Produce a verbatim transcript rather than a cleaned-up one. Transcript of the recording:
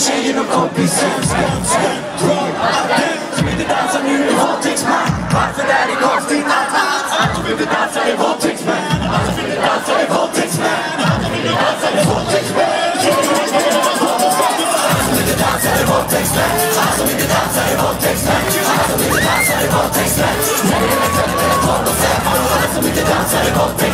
tjejen och kompisen. Du vill inte dansa nu i våldtäktsman. Varför är det konstigt att han du vill inte dansa i våldtäktsman. Alltså vill inte dansa i våldtäktsman. Alltså vill inte dansa i våldtäktsman. Alltså vill inte dansa i våldtäktsman. Alltså vill inte dansa i våldtäktsman. Alltså vill inte dansa i våldtäktsman. Alltså vill inte dansa i våldtäktsman.